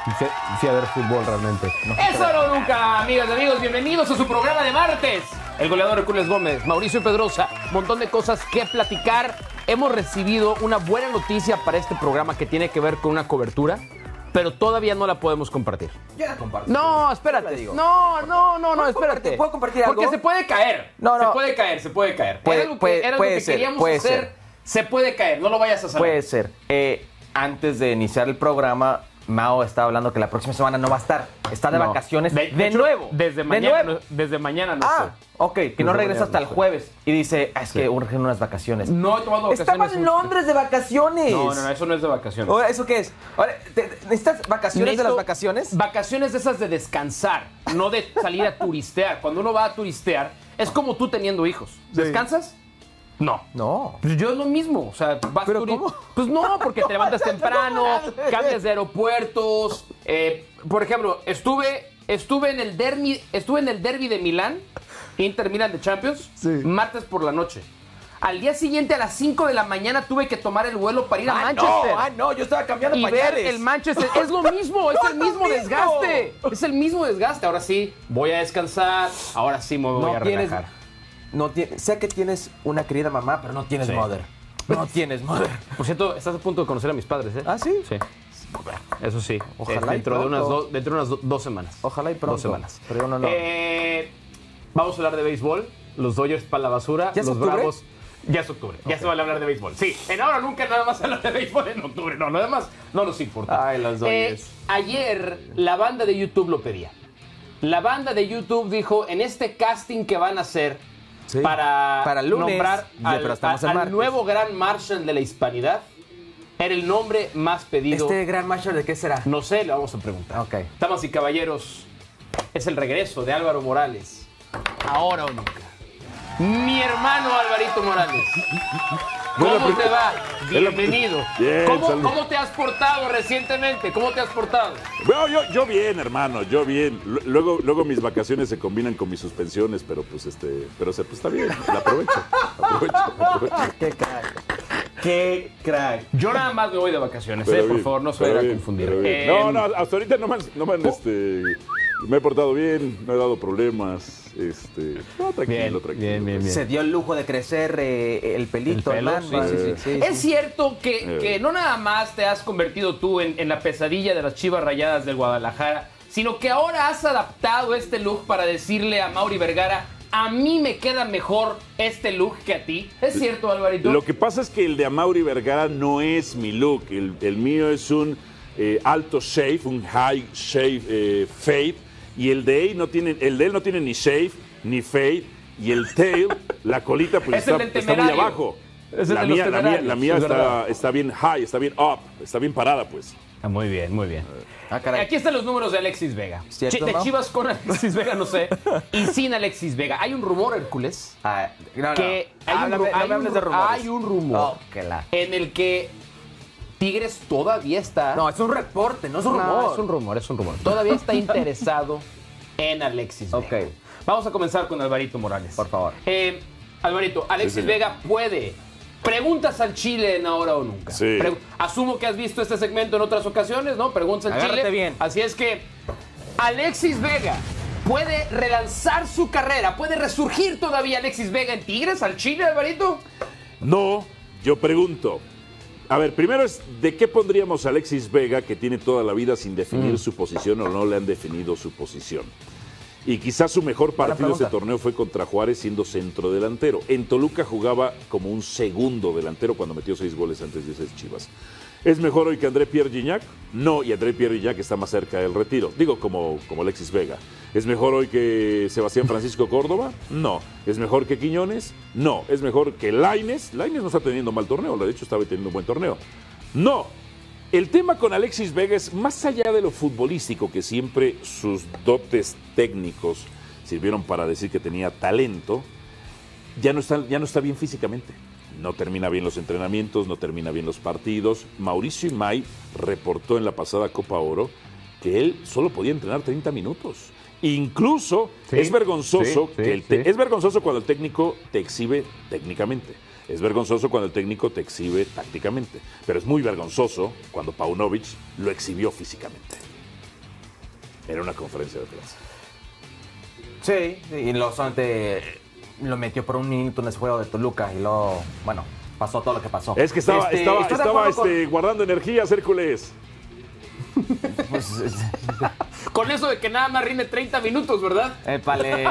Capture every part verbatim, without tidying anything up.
Fui, fui a ver fútbol realmente. No, Eso no nunca, amigas y amigos. Bienvenidos a su programa de martes. El goleador Herculez Gómez, Mauricio Pedrosa. Un montón de cosas que platicar. Hemos recibido una buena noticia para este programa que tiene que ver con una cobertura, pero todavía no la podemos compartir. Yo la comparto. No, espérate. No, no, no, no, espérate. ¿Puedo compartir algo? Porque se puede caer. No, no. Se puede caer, se puede caer. Puede, era algo que, puede, era algo puede que ser, queríamos puede hacer. ser. Se puede caer, no lo vayas a saber. Puede ser. Eh, antes de iniciar el programa, Mao estaba hablando que la próxima semana no va a estar. Está de No. vacaciones de, De- de hecho, nuevo. Desde de mañana, nuevo. no- desde mañana no Ah, sé. ok, que no Desde regresa hasta mañana el no sé. jueves. Y dice, ah, es que urgen unas vacaciones. No he tomado vacaciones. Estaba en Londres de vacaciones. No, no, no, eso no es de vacaciones. Ahora, ¿eso qué es? Ahora, ¿te- te- ¿necesitas vacaciones de las Necesito vacaciones? Vacaciones de esas de descansar, no de salir a turistear. Cuando uno va a turistear, es como tú teniendo hijos. ¿Descansas? No. No. Pues yo es lo mismo, o sea, vas ¿Pero turi- cómo? Pues no, porque te levantas temprano, cambias de aeropuertos. Eh, por ejemplo, estuve, estuve en el derby, estuve en el derby de Milán, Inter Milán de Champions, Sí. martes por la noche. Al día siguiente a las cinco de la mañana tuve que tomar el vuelo para ir a Ah, Manchester. no, ah, no, yo estaba cambiando Y ver pañales. el Manchester es lo mismo, es No, el es lo mismo mismo. desgaste. Es el mismo desgaste. Ahora sí, voy a descansar. Ahora sí me voy No a tienes, relajar. no tienes, sé que tienes una querida mamá, pero no tienes Sí. mother. No tienes mother. Por cierto, estás a punto de conocer a mis padres, ¿eh? ¿Ah, sí? Sí. Eso sí. Ojalá Eh, y dentro, de unas pronto. do- dentro de unas do- dos semanas. Ojalá y pronto. Dos semanas. Pero yo no, no. Eh, vamos a hablar de béisbol. Los Dodgers para la basura. ¿Ya es los octubre? Bravos. Ya es octubre. Ya se va a hablar de béisbol. Sí. En ahora nunca nada más hablar de béisbol en octubre. No, lo demás no nos importa. Ay, los Dodgers. Eh, ayer la banda de YouTube lo pedía. La banda de YouTube dijo en este casting que van a hacer Sí. para, Para el lunes. nombrar Ya, al, pero estamos a- en al martes. nuevo Gran Marshal de la Hispanidad. Era el nombre más pedido. ¿Este Grand Marshal de qué será? No sé, le vamos a preguntar. Ok. Damas y caballeros, es el regreso de Álvaro Morales. Ahora o nunca. Mi hermano Alvarito Morales. ¿Cómo Bueno, te va? es la- Bienvenido. Bien, ¿Cómo, salud. ¿Cómo te has portado recientemente? ¿Cómo te has portado? Bueno, yo, yo bien, hermano, yo bien. Lu- Luego, luego mis vacaciones se combinan con mis suspensiones, pero pues este, pero se, pues está bien, la aprovecho, aprovecho, aprovecho. Qué crack. Qué crack. Yo nada más me voy de vacaciones, Pero eh, por bien, favor, no se pero vayan a bien, confundir. pero bien. Eh, No, no, hasta ahorita no me han, no me han, este, me he portado bien, no he dado problemas, este, no, tranquilo, Bien, tranquilo. bien, bien, bien. Se dio el lujo de crecer eh, el pelito, El pelo, el man, sí, sí, sí. Es cierto que, Eh. que no nada más te has convertido tú en, en la pesadilla de las Chivas Rayadas del Guadalajara, sino que ahora has adaptado este look para decirle a Mauri Vergara, a mí me queda mejor este look que a ti. ¿Es cierto, Alvarito? Lo que pasa es que el de Amaury Vergara no es mi look, el, el mío es un eh, alto shave, un high shave eh, fade, y el de él no tiene, el de él no tiene ni shave ni fade, y el tail, la colita pues Es el está, del está muy temerario. abajo. Es el La de los mía, la mía, temerarios, la mía es está, verdad. está bien high, está bien up, está bien parada pues. Ah, muy bien, muy bien. Ah, caray. Aquí están los números de Alexis Vega. ¿Cierto, Chi- de Mau? Chivas con Alexis Vega, no sé. Y sin Alexis Vega. Hay un rumor, Hércules, Ah, no, no. que hay un, Háblame- ru- no hay me un hables de ru- rumores. hay un rumor Oh, que la- en el que Tigres todavía está... No, es un reporte, no es un No, rumor. es un rumor, es un rumor. Todavía está interesado en Alexis Vega. Ok. Vamos a comenzar con Alvarito Morales. Por favor. Eh, Alvarito, Alexis Sí, señor. Vega puede. Preguntas al Chile en Ahora o Nunca. Sí. Pregu- Asumo que has visto este segmento en otras ocasiones, ¿no? Preguntas al Agárrate Chile. bien. Así es que Alexis Vega puede relanzar su carrera, puede resurgir todavía Alexis Vega en Tigres, al Chile, Alvarito. No, yo pregunto. A ver, primero es, ¿de qué pondríamos a Alexis Vega, que tiene toda la vida sin definir su posición o no le han definido su posición? Y quizás su mejor partido de ese pregunta. torneo fue contra Juárez siendo centro delantero. En Toluca jugaba como un segundo delantero cuando metió seis goles antes de seis Chivas. ¿Es mejor hoy que André Pierre Gignac? No, y André Pierre Gignac está más cerca del retiro. Digo, como, como Alexis Vega. ¿Es mejor hoy que Sebastián Francisco Córdoba? No. ¿Es mejor que Quiñones? No. ¿Es mejor que Lainez? Lainez no está teniendo mal torneo, de hecho estaba teniendo un buen torneo. No. El tema con Alexis Vega es más allá de lo futbolístico, que siempre sus dotes técnicos sirvieron para decir que tenía talento, ya no está, ya no está bien físicamente. No termina bien los entrenamientos, no termina bien los partidos. Mauricio Imay reportó en la pasada Copa Oro que él solo podía entrenar treinta minutos. Incluso Sí, es vergonzoso sí, que sí, el te- sí. es vergonzoso cuando el técnico te exhibe técnicamente. Es vergonzoso cuando el técnico te exhibe tácticamente. Pero es muy vergonzoso cuando Paunovic lo exhibió físicamente. Era una conferencia de prensa. Sí, y lo solamente lo metió por un minuto en ese juego de Toluca y luego, bueno, pasó todo lo que pasó. Es que estaba, Este, estaba, estoy de estaba acuerdo este, guardando energías, Hércules. Pues, Con eso de que nada más rinde treinta minutos, ¿verdad? épale,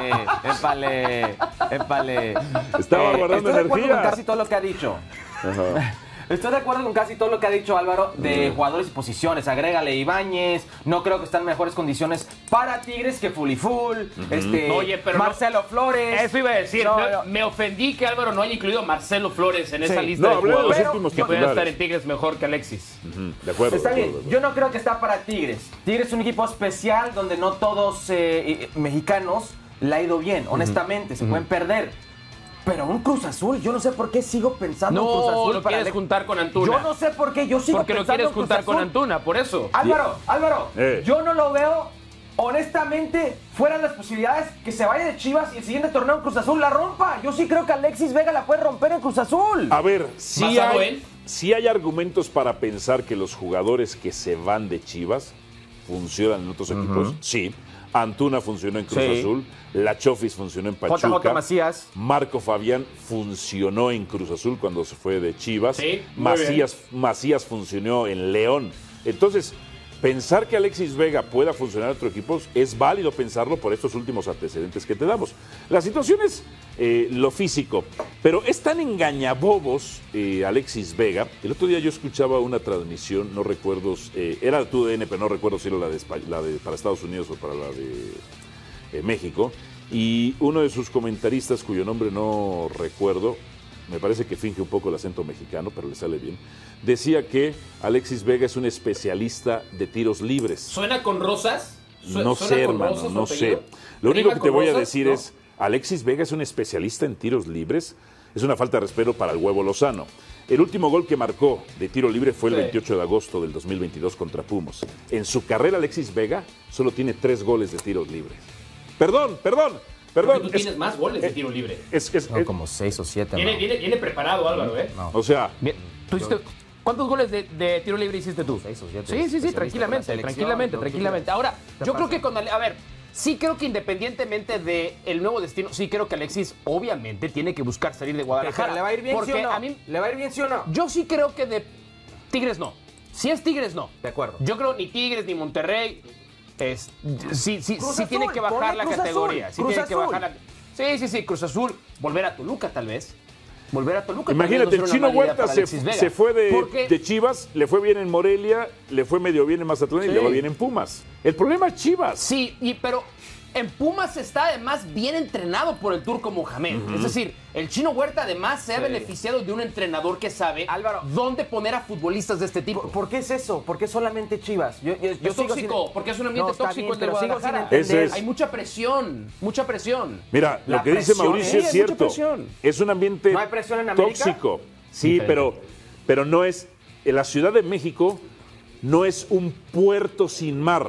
épale, épale. Estaba guardando estoy de acuerdo energía. con casi todo lo que ha dicho. Ajá. Estoy de acuerdo con casi todo lo que ha dicho Álvaro de jugadores y posiciones. Agrégale Ibáñez. No creo que están en mejores condiciones para Tigres que Fuliful. este, Oye, pero Marcelo no- Flores. Eso iba a decir. No, me, no. me ofendí que Álvaro no haya incluido a Marcelo Flores en esa Sí. lista No, de hablé de los jugadores últimos que pueden titulares. estar en Tigres mejor que Alexis. Ujú, de acuerdo. Está de bien, acuerdo, de yo no creo que está para Tigres. Tigres es un equipo especial donde no todos eh, eh, mexicanos le ha ido bien, honestamente, se pueden perder. Pero un Cruz Azul, yo no sé por qué sigo pensando en Cruz No, Azul. lo para quieres Ale- juntar con Antuna. Yo no sé por qué, yo sigo Porque lo pensando quieres en Cruz juntar con Azul. Antuna, por eso. Álvaro, Álvaro, Eh. yo no lo veo, honestamente, fuera de las posibilidades que se vaya de Chivas y el siguiente torneo en Cruz Azul la rompa. Yo sí creo que Alexis Vega la puede romper en Cruz Azul. A ver, sí ¿Basado hay, en? sí hay argumentos para pensar que los jugadores que se van de Chivas funcionan en otros equipos. Sí. Antuna funcionó en Cruz Sí. Azul. La Chofis funcionó en J J Pachuca. Macías. Marco Fabián funcionó en Cruz Azul cuando se fue de Chivas. Sí, muy Macías, Macías funcionó en León. Entonces, pensar que Alexis Vega pueda funcionar en otro equipo es válido pensarlo por estos últimos antecedentes que te damos. La situación es eh, lo físico, pero es tan engañabobos eh, Alexis Vega. El otro día yo escuchaba una transmisión, no recuerdo, eh, era de tu D N, pero no recuerdo si era la de, Espa- la de para Estados Unidos o para la de eh, México, y uno de sus comentaristas, cuyo nombre no recuerdo, me parece que finge un poco el acento mexicano, pero le sale bien, decía que Alexis Vega es un especialista de tiros libres. ¿Suena con Rosas? Su- No ¿suena sé, con hermano, Rosas su no apellido? sé. Lo único ¿Rima que te con voy a Rosas? decir No. es, Alexis Vega es un especialista en tiros libres. Es una falta de respeto para el Huevo Lozano. El último gol que marcó de tiro libre fue el Sí. veintiocho de agosto del dos mil veintidós contra Pumas. En su carrera, Alexis Vega solo tiene tres goles de tiros libres. Perdón, perdón, perdón. Porque tú Es- tienes más goles de tiro libre. es- es- No, es- como seis o siete. Viene, ¿no? viene, viene preparado Álvaro, ¿eh? No. o sea, Bien, ¿tú hiciste- ¿Cuántos goles de, de tiro libre hiciste tú? Seis o siete. Sí, sí, sí, Especialista tranquilamente, con la selección, tranquilamente, lo que tranquilamente. quieras. Ahora, ¿Qué yo creo pasa? que con Ale- a ver, sí creo que independientemente de el nuevo destino, sí creo que Alexis obviamente tiene que buscar salir de Guadalajara. Pero ¿le va a ir bien, porque sí o no? a mí, ¿Le va a ir bien, sí o no? yo sí creo que de Tigres no. Si es Tigres, no. De acuerdo. Yo creo ni Tigres ni Monterrey. Es, sí, sí, Cruz sí Azul, tiene que bajar ponle la Cruz categoría. Azul, Sí Cruz tiene que Azul. bajar la. Sí, sí, sí, Cruz Azul. Volver a Toluca, tal vez. Volver a Toluca. tal vez imagínate, no el será una Chino mala idea Huerta para se, Alexis Vega. se fue de, Porque- de Chivas, le fue bien en Morelia, le fue medio bien en Mazatlán y Sí. le va bien en Pumas. El problema es Chivas. Sí, y, pero en Pumas está además bien entrenado por el Turco Mohamed. Es decir, el Chino Huerta además se ha Sí. beneficiado de un entrenador que sabe Álvaro. dónde poner a futbolistas de este tipo. ¿Por, por qué es eso? ¿Por qué solamente Chivas? Yo, yo, yo Es sigo tóxico, sin- porque es un ambiente No, está tóxico bien, el de pero sigo sin Guadalajara. entender. Ese es- Hay mucha presión, mucha presión. Mira, La lo que dice presión, Mauricio sí, es es cierto. mucha presión. Es un ambiente ¿No hay presión en América? tóxico. Sí, Diferente. pero, pero no es. En la Ciudad de México no es un puerto sin mar.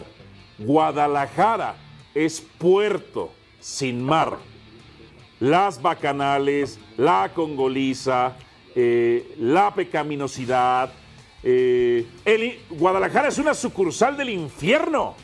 Guadalajara es puerto sin mar. Las bacanales, la congoliza, eh, la pecaminosidad. eh, el- Guadalajara es una sucursal del infierno.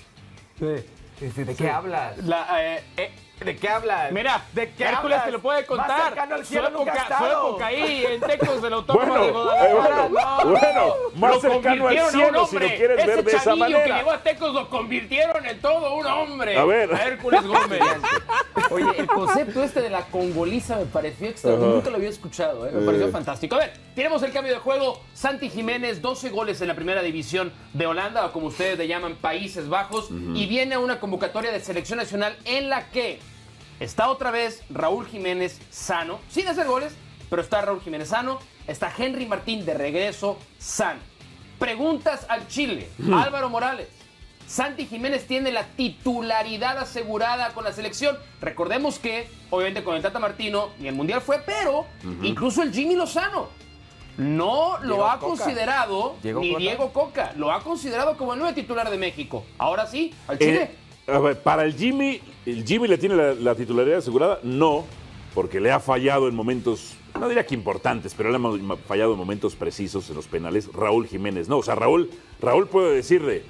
¿De qué hablas? La, eh, eh, ¿De qué hablas? Mira, ¿de qué Hércules hablas? te lo puede Más contar. cercano al Su cielo nunca época, ha su estado. época ahí en Tecos del Autónomo Bueno, de Guadalajara. eh, bueno, no, bueno, no. más Lo cercano al convirtieron a un cielo, si lo hombre. quieres Ese ver de esa chavillo manera. que llegó a Tecos lo convirtieron en todo un hombre. A ver. Hércules Gómez. Oye, el concepto este de la congoliza me pareció extraordinario. Nunca lo había escuchado, ¿eh? Me pareció fantástico. A ver, tenemos el cambio de juego. Santi Jiménez, doce goles en la primera división de Holanda, o como ustedes le llaman, Países Bajos. Y viene a una convocatoria de selección nacional en la que está otra vez Raúl Jiménez sano, sin hacer goles, pero está Raúl Jiménez sano. Está Henry Martín de regreso sano. Preguntas al Chile. Álvaro Morales. Santi Jiménez tiene la titularidad asegurada con la selección. Recordemos que, obviamente, con el Tata Martino ni el Mundial fue, pero incluso el Jimmy Lozano no lo Diego ha Coca. considerado, Diego ni Coca. Diego Coca, lo ha considerado como el nuevo titular de México. Ahora sí, al Eh, Chile. a ver, para el Jimmy, ¿el Jimmy le tiene la, la titularidad asegurada? No, porque le ha fallado en momentos, no diría que importantes, pero le ha fallado en momentos precisos en los penales. Raúl Jiménez, no. O sea, Raúl, Raúl puede decirle,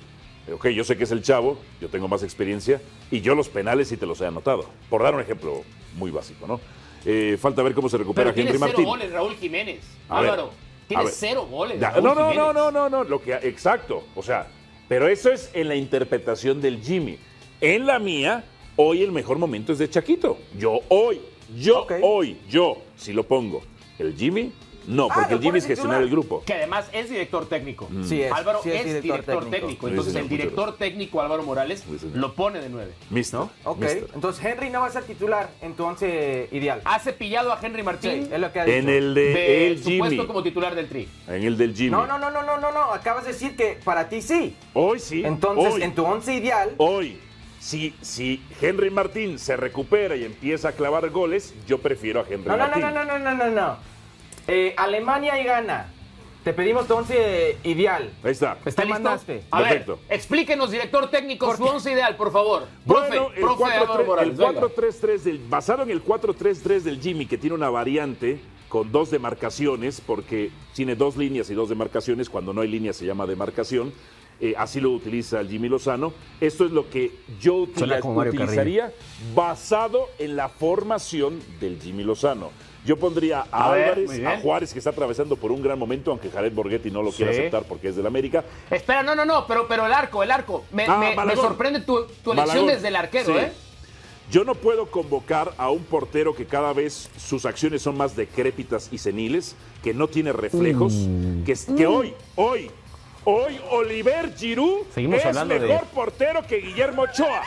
Ok, yo sé que es el chavo, yo tengo más experiencia y yo los penales sí te los he anotado. Por dar un ejemplo muy básico, ¿no? Eh, falta ver cómo se recupera Pero Henry tiene cero Martín. goles, Raúl Jiménez. A ver, Álvaro, a tiene ver. cero goles. Ya, Raúl no, no, no, Jiménez. no, no, no, lo que, exacto. O sea, pero eso es en la interpretación del Jimmy. En la mía, hoy el mejor momento es de Chaquito. Yo hoy, yo Ok. hoy, yo, si lo pongo. El Jimmy, no, Ah, porque ¿lo el Jimmy pones es gestionar titular? el grupo. Que además es director técnico. Sí es, Álvaro sí es es, director director, técnico. técnico. Sí, Entonces señor, el muchas director técnico Álvaro Morales Sí, señor. lo pone de nueve. Mister. ¿No? Ok, Mister. entonces Henry no va a ser titular en tu once ideal. Ha cepillado a Henry Sí, Martín es lo que ha dicho. En el de de el su Jimmy. puesto como titular del Tri. En el del Jimmy. No, no, no, no, no, no, no. Acabas de decir que para ti sí. Hoy sí. Entonces, hoy, en tu once ideal, hoy, si, si Henry Martín se recupera y empieza a clavar goles, yo prefiero a Henry no, no, no, Martín. no, no, no, no, no, no. Eh, Alemania y gana. Te pedimos tu once ideal. Ahí está. ¿Está ¿Qué listo? mandaste? A Perfecto. ver, explíquenos, director técnico, ¿Por su qué? once ideal, por favor. Profe, Bueno, el profe Álvaro Morales, venga. cuatro tres tres del, basado en el cuatro tres tres del Jimmy, que tiene una variante con dos demarcaciones, porque tiene dos líneas y dos demarcaciones, cuando no hay línea se llama demarcación, eh, así lo utiliza el Jimmy Lozano. Esto es lo que yo Suena utiliz- como Mario utilizaría basado en la formación del Jimmy Lozano. Yo pondría a, A ver, Álvarez, muy bien. a Juárez, que está atravesando por un gran momento, aunque Jared Borghetti no lo quiera Sí. aceptar porque es del América. Espera, no, no, no, pero, pero el arco, el arco. Me, Ah, me- me Malagón. sorprende tu, tu elección Malagón. desde el arquero, Sí. ¿eh? Yo no puedo convocar a un portero que cada vez sus acciones son más decrépitas y seniles, que no tiene reflejos, Mm. que, que hoy, hoy, hoy Oliver Giroud Seguimos es hablando de- mejor portero que Guillermo Ochoa.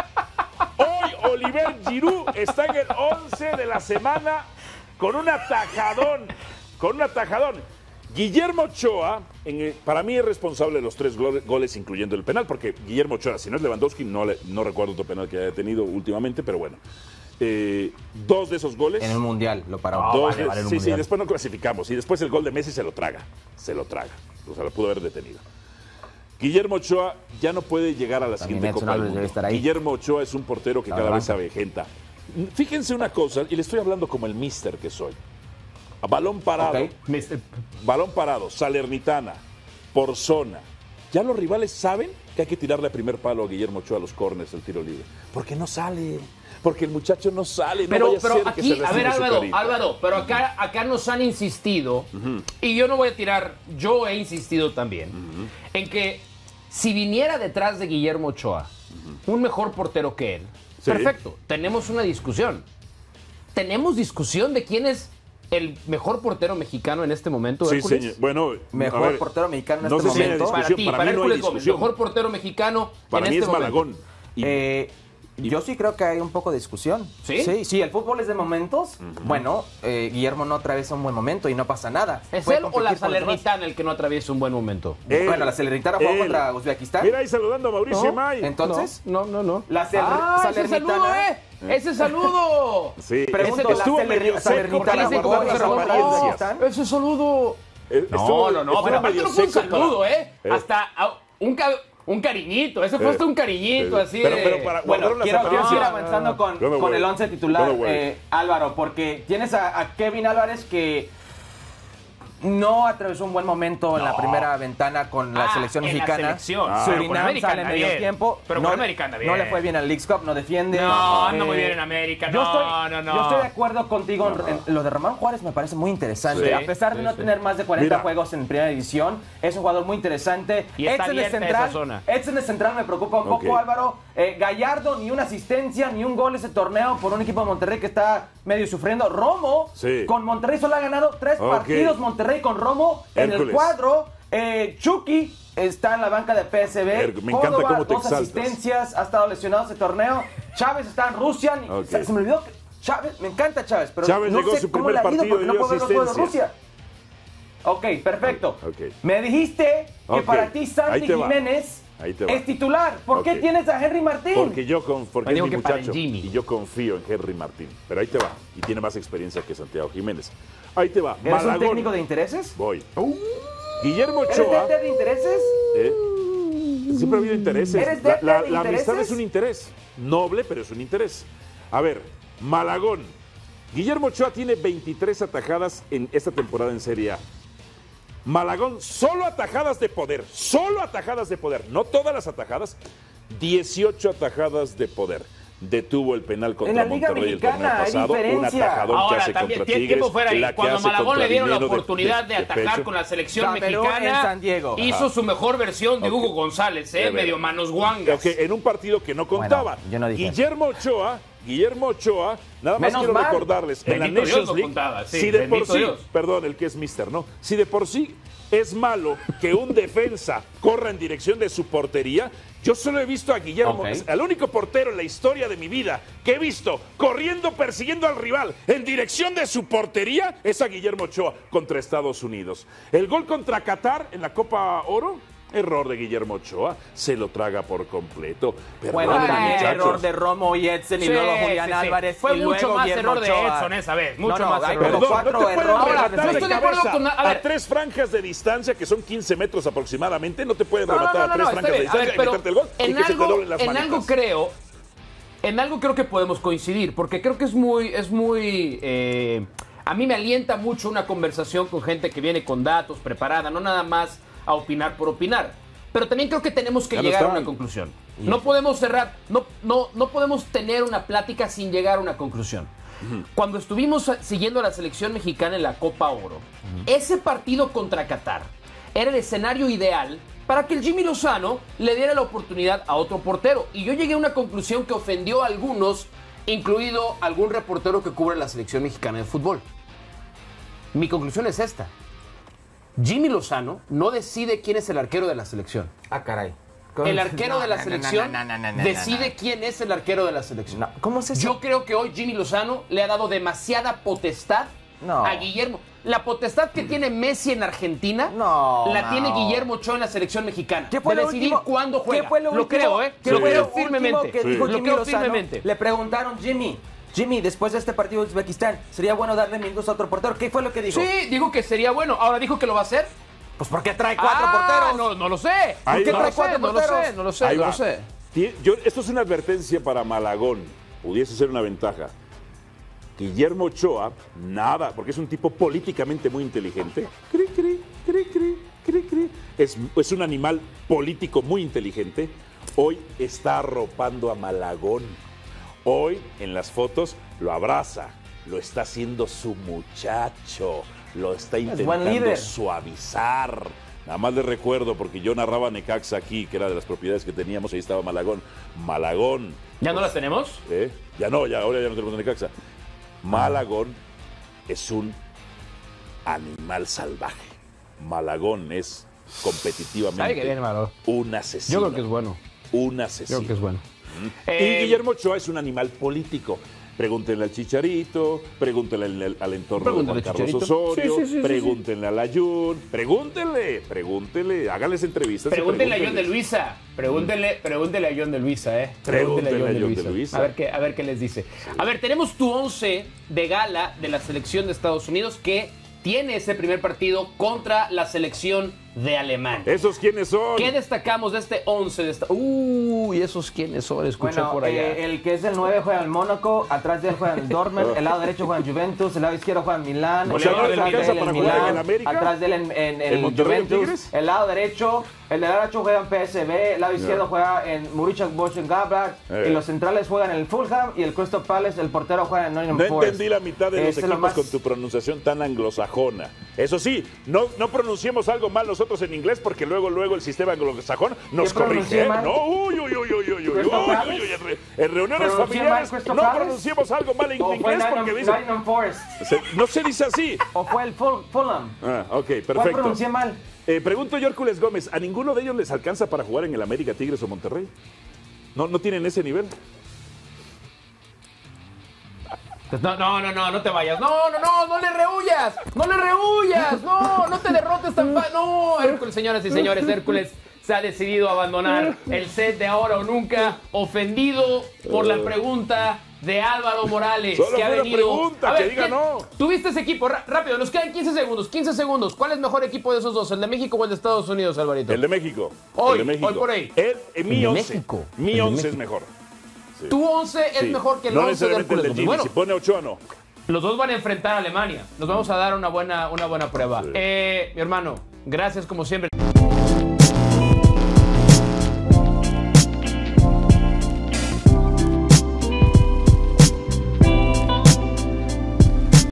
Hoy Oliver Giroud está en el once de la semana con un atajadón, con un atajadón. Guillermo Ochoa, en el- para mí es responsable de los tres gol- goles, incluyendo el penal, porque Guillermo Ochoa, si no es Lewandowski, no, le- no recuerdo otro penal que haya tenido últimamente, pero bueno. Eh, dos de esos goles. En el mundial lo paró. dos vale, de- vale, en un sí, sí, mundial. después no clasificamos. Y después el gol de Messi se lo traga. Se lo traga. O sea, lo pudo haber detenido. Guillermo Ochoa ya no puede llegar a la También siguiente Edson Copa del Álvarez Mundo. debe estar ahí. Guillermo Ochoa es un portero que La cada banca. vez se avejenta. Fíjense una cosa, y le estoy hablando como el mister que soy. A balón parado. Ok. Mister- Balón parado, Salernitana, por zona. Ya los rivales saben que hay que tirarle a primer palo a Guillermo Ochoa a los córners del tiro libre. Porque no sale. Porque el muchacho no sale. No Pero, vaya a pero ser que aquí, se a lastime ver, su Álvaro, carita. Álvaro, pero acá, acá nos han insistido, y yo no voy a tirar, yo he insistido también, en que si viniera detrás de Guillermo Ochoa un mejor portero que él, Sí. perfecto, tenemos una discusión. Tenemos discusión de quién es el mejor portero mexicano en este momento, Sí, Hércules. señor. Bueno, Mejor a ver, portero mexicano en no este sé si hay momento. discusión. Para ti, para para, mí no hay Hércules Gómez, discusión. mejor portero mexicano Para en mí este es momento. Malagón. Y- Eh, yo sí creo que hay un poco de discusión. ¿Sí? Sí, sí, el fútbol es de momentos. Bueno, eh, Guillermo no atraviesa un buen momento y no pasa nada. ¿Es Puede él o la competir con los demás. Salernitana el que no atraviesa un buen momento? Él, Bueno, la Salernitana jugó él. contra Uzbekistán. Mira ahí saludando a Mauricio No, May. Entonces, No, no, no. la Sal- ¡Ah, ese saludo, Salernitana. eh! ¡Ese saludo! Sí, Pregunto, ese- estuvo la medio Salerni- seco Salernitana para jugó guardar contra las contra apariencias. Uzbekistán. ¡Ese saludo! Eh, No, estuvo- no, no, estuvo pero aparte medio no fue un seco para- saludo, ¿eh? Eh. Hasta ah, un, ca- un cariñito. Ese fue Eh. hasta un cariñito, Eh. así Pero- de... pero para- Bueno, guardaron las quiero, quiero apariencias. seguir avanzando con, No me con voy. el once titular, No me voy. eh, Álvaro, porque tienes a, a Kevin Álvarez que no atravesó un buen momento en la primera ventana con la Ah, selección en la mexicana. selección. Ah, pero con Surinam América sale en anda medio bien. tiempo. Pero no, con América anda bien. No le fue bien al Leagues Cup, no defiende. No, anda Eh, muy bien en América. Yo No, estoy, no, no. yo estoy de acuerdo contigo. en- en lo de Román Juárez me parece muy interesante. Sí, a pesar de sí, no sí. tener más de cuarenta Mira. juegos en primera división, es un jugador muy interesante. Y está Edson de abierta central, esa zona. Edson de central me preocupa un Ok. poco, Álvaro. Eh, Gallardo, ni una asistencia, ni un gol ese torneo por un equipo de Monterrey que está medio sufriendo. Romo, Sí. con Monterrey solo ha ganado tres Ok. partidos. Monterrey con Romo en el Hércules. cuadro. Eh, Chucky está en la banca de P S B. Hércules, me encanta Córdoba, cómo te dos exaltas. asistencias, ha estado lesionado ese torneo. Chávez está en Rusia. ni- Ok. se, se me olvidó que Chávez, me encanta Chávez, pero Chávez no llegó sé a su cómo primer le ha ido partido porque y no dio puedo ver los juegos de asistencia. Rusia. Ok, perfecto. Ok. Me dijiste que Ok, para ti ahí Santi te va. Jiménez Ahí te va. es titular. ¿Por qué Ok. tienes a Henry Martín? Porque yo con, porque Me es dijo mi que para el muchacho Jimmy. y yo confío en Henry Martín. Pero ahí te va. Y tiene más experiencia que Santiago Jiménez. Ahí te va. ¿Eres un Malagón. técnico de intereses? Voy. Guillermo ¿Eres Ochoa. de, de intereses? ¿eh? Siempre ha habido intereses. ¿Eres La, de- la- de la amistad intereses? es un interés. Noble, pero es un interés. A ver, Malagón. Guillermo Ochoa tiene veintitrés atajadas en esta temporada en Serie A. Malagón, solo atajadas de poder, solo atajadas de poder, no todas las atajadas, dieciocho atajadas de poder. Detuvo el penal contra en la Liga Monterrey Mexicana, el torneo pasado, un atajadón Ahora, que hace también, contra tiempo Tigres, fuera ahí. la que Cuando hace Malagón contra le dieron la Dinero de- oportunidad de, de atajar pecho. con la selección Camerún mexicana, en San Diego. hizo Ajá. su mejor versión de Ok. Hugo González, ¿eh? De ver. Medio manos guangas. Ok, en un partido que no contaba. Bueno, yo no dije Guillermo Ochoa, Guillermo Ochoa, nada más Menos quiero mal. recordarles, en la Bendito Dios Nations no League, contaba, sí, si de por bendito sí, Dios. perdón, el que es mister, ¿no? Si de por sí es malo que un defensa corra en dirección de su portería, yo solo he visto a Guillermo, Ok. el único portero en la historia de mi vida que he visto corriendo, persiguiendo al rival en dirección de su portería, es a Guillermo Ochoa contra Estados Unidos. El gol contra Qatar en la Copa Oro, error de Guillermo Ochoa, se lo traga por completo. Perdón, Bueno, también muchachos. error de Romo y Edson y Sí, luego Julián sí, sí. Álvarez. Fue y mucho luego más Guillermo error de Ochoa. Edson esa vez, mucho No, no, más hay error. como Perdón, cuatro no te pueden errores. Ahora, rematar no de estoy de acuerdo cabeza con- a ver. a tres franjas de distancia, que son quince metros aproximadamente, no te pueden No, no, rematar no, a no, tres no, franjas está de bien. A ver, distancia y pero meterte el gol y en que se te algo, doblen las en manitas. algo creo, en algo creo que podemos coincidir, porque creo que es muy, es muy, eh, a mí me alienta mucho una conversación con gente que viene con datos, preparada, no nada más a opinar por opinar. Pero también creo que tenemos que Ya no llegar a están. una conclusión. No podemos cerrar, no, no, no podemos tener una plática sin llegar a una conclusión. Cuando estuvimos siguiendo a la selección mexicana en la Copa Oro, ese partido contra Qatar era el escenario ideal para que el Jimmy Lozano le diera la oportunidad a otro portero. Y yo llegué a una conclusión que ofendió a algunos, incluido algún reportero que cubre la selección mexicana de fútbol. Mi conclusión es esta. Jimmy Lozano no decide quién es el arquero de la selección. Ah, caray. El arquero No, de la no, no, selección no, no, no, no, no, decide no. quién es el arquero de la selección. No, ¿cómo es eso? Yo creo que hoy Jimmy Lozano le ha dado demasiada potestad No. a Guillermo. La potestad que tiene Messi en Argentina No, la no. tiene Guillermo Ochoa en la selección mexicana. ¿Qué fue de lo decidir último- cuándo juega. ¿Qué fue lo, lo último- creo, ¿eh? ¿Qué lo fue creo lo último firmemente. que Sí. dijo Lo Jimmy creo Lozano? firmemente. Le preguntaron, Jimmy, Jimmy, después de este partido de Uzbekistán, ¿sería bueno darle minutos a otro portero? ¿Qué fue lo que dijo? Sí, digo que sería bueno. Ahora dijo que lo va a hacer. Pues porque trae cuatro Ah, porteros. No, no lo sé. Ahí ¿Por qué va. trae cuatro No lo porteros? sé, No lo sé, Ahí no va. lo sé. Tie- Yo, esto es una advertencia para Malagón. Pudiese ser una ventaja. Guillermo Ochoa, nada, porque es un tipo políticamente muy inteligente. Cri, cri, cri, cri, cri, cri. Es, es un animal político muy inteligente. Hoy está arropando a Malagón. Hoy, en las fotos, lo abraza. Lo está haciendo su muchacho. Lo está buen intentando líder. suavizar. Nada más les recuerdo, porque yo narraba Necaxa aquí, que era de las propiedades que teníamos, ahí estaba Malagón. Malagón. ¿Ya no las tenemos? ¿eh? Ya no, ya, ahora ya no tenemos Necaxa. Malagón es un animal salvaje. Malagón es competitivamente Sabe que viene Malagón. un asesino. Yo creo que es bueno. Un Yo asesino. creo que es bueno. Eh, Y Guillermo Ochoa es un animal político. Pregúntenle al Chicharito, pregúntenle al, al entorno Pregúntenle de al Juan Carlos Chicharito. Osorio, Sí, sí, sí, sí, pregúntenle al Ayun, pregúntenle, pregúntenle, háganles entrevistas. y Pregúntenle a John de pregúntenles. Luisa. Pregúntenle, pregúntenle a John de Luisa, ¿eh? Pregúntenle a John de Luisa. A ver qué, a ver qué les dice. A ver, tenemos tu once de gala de la selección de Estados Unidos que tiene ese primer partido contra la selección de Alemania. ¿Esos quiénes son? ¿Qué destacamos de este once de esta? Uy, esos quiénes son, escuché Bueno, por allá. eh, el que es el nueve juega en Mónaco, atrás de él juega en Dortmund, el lado derecho juega en Juventus, el lado izquierdo juega en Milán, O sea, el ¿no les atrás de alcanza él para en jugar en Milán, el América? atrás de él en, en- en ¿En Monterrey, en Juventus, Tigres? el lado derecho, el de derecho juega en P S V, el lado izquierdo juega en Mönchengladbach Mönchengladbach, Eh. y los centrales juegan en el Fulham y el Crystal Palace, el portero juega en Nottingham No Forest. entendí la mitad de los Es lo equipos más- con tu pronunciación tan anglosajona. Eso sí, no, no pronunciemos algo mal nosotros en inglés porque luego, luego el sistema anglosajón nos ¿Qué pronuncié corrige. ¿eh? mal? No, uy, uy, uy, uy, uy, uy, uy, ¿Crystal uy, Palace? uy, uy, en re- en reuniones ¿Pronuncié familiares mal Crystal no Palace? pronunciemos algo mal en O fue inglés porque Nottingham, dicen... Nottingham Forest, se- no se dice así. o fue el Ful- Fulham. Ah, ok, ¿Cuál perfecto. pronuncié mal? Eh, pregunto yo, Hércules Gómez, ¿a ninguno de ellos les alcanza para jugar en el América, Tigres o Monterrey? ¿No, no tienen ese nivel? No, no, no, no, no te vayas. No, no, no, no le rehuyas. No le rehuyas. No, no te derrotes tan fácil. No, Hércules, señoras y señores, Hércules se ha decidido abandonar el set de ahora o nunca, ofendido por la pregunta de Álvaro Morales. Solo que ha fue una venido. pregunta, A ver, que diga ¿quién- no. Tuviste ese equipo, Ra- rápido, nos quedan quince segundos, quince segundos. ¿Cuál es mejor equipo de esos dos, el de México o el de Estados Unidos, Alvarito? El de México. Hoy, el de México. hoy por ahí. El- eh, mi El de once. México. Mi El de once es México. mejor. Sí. Tu once es Sí. mejor que el no once de necesariamente el Hércules de Gómez. Jimmy. Bueno, Si pone Ochoa, no. los dos van a enfrentar a Alemania. Nos vamos a dar una buena, una buena prueba. Sí. Eh, mi hermano, Gracias como siempre.